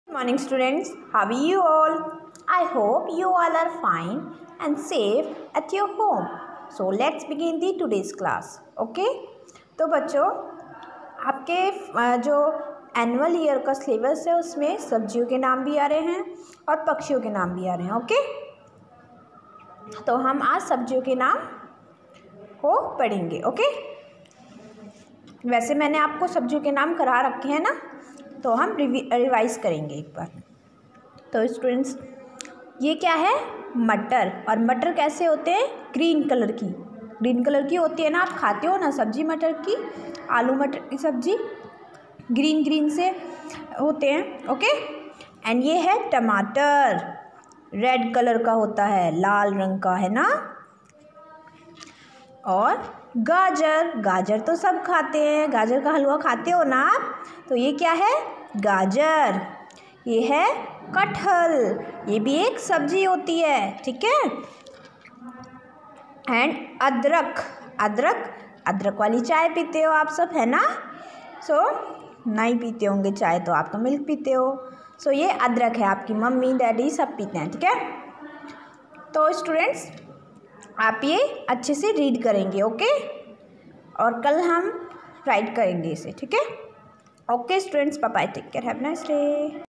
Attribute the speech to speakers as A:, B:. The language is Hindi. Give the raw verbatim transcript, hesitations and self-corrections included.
A: Morning students, how are you all? I hope you all are fine and safe at your home. So let's begin the today's class. Okay? तो बच्चों आपके जो एनुअल ईयर का सिलेबस है उसमें सब्जियों के नाम भी आ रहे हैं और पक्षियों के नाम भी आ रहे हैं. ओके, तो हम आज सब्जियों के नाम को पढ़ेंगे. ओके, वैसे मैंने आपको सब्जियों के नाम करा रखे हैं ना, तो हम रिवाइज करेंगे एक बार. तो स्टूडेंट्स, ये क्या है? मटर. और मटर कैसे होते हैं? ग्रीन कलर की. ग्रीन कलर की होती है ना, आप खाते हो ना सब्जी मटर की, आलू मटर की सब्जी ग्रीन ग्रीन से होते हैं. ओके, एंड ये है टमाटर. रेड कलर का होता है, लाल रंग का है ना. और गाजर. गाजर तो सब खाते हैं, गाजर का हलवा खाते हो ना आप. तो ये क्या है? गाजर. ये है कटहल. ये भी एक सब्जी होती है. ठीक है. एंड अदरक. अदरक अदरक वाली चाय पीते हो आप सब, है ना. सो so, नहीं पीते होंगे चाय, तो आप तो मिल्क पीते हो. सो so, ये अदरक है. आपकी मम्मी डैडी सब पीते हैं. ठीक है. तो स्टूडेंट्स, आप ये अच्छे से रीड करेंगे. ओके, और कल हम राइट करेंगे इसे. ठीक है. Okay students, bye bye, take care, have a nice day.